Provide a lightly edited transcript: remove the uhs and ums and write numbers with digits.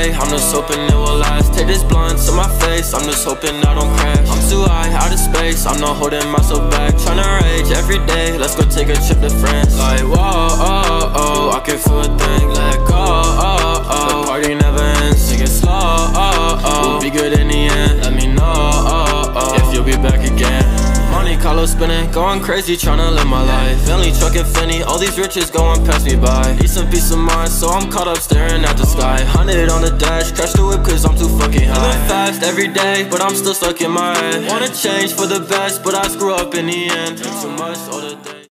day, I'm just hoping it will last. Take this blunt to my face, I'm just hoping I don't crash. I'm too high, out of space, I'm not holding myself back. Tryna rage every day, let's go take a trip to France. Like whoa, oh, oh, I can feel a thing. Let go, oh, oh, the party never ends. Take it slow, oh, oh, we'll be good in the end. Let me know, oh, oh, if you'll be back again. Monte Carlo spinning, going crazy, tryna live my life. Bentley truck and Finney, all these riches going past me by. Need some peace of mind, so I'm caught up staring at the sky. 100 on the dash, crash the whip cause I'm too fucking high. Living fast every day, but I'm still stuck in my head. Wanna change for the best, but I screw up in the end. Drink too much all the day.